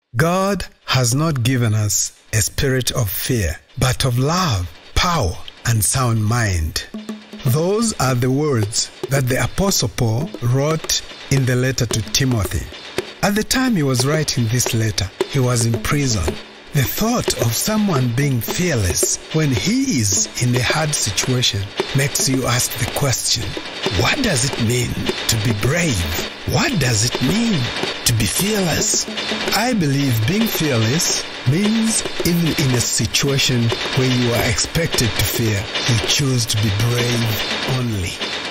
God has not given us a spirit of fear, but of love, power, and sound mind. Those are the words that the Apostle Paul wrote in the letter to Timothy. At the time he was writing this letter, he was in prison. The thought of someone being fearless when he is in a hard situation makes you ask the question, what does it mean to be brave? What does it mean to be fearless? I believe being fearless means even in a situation where you are expected to fear, you choose to be brave only.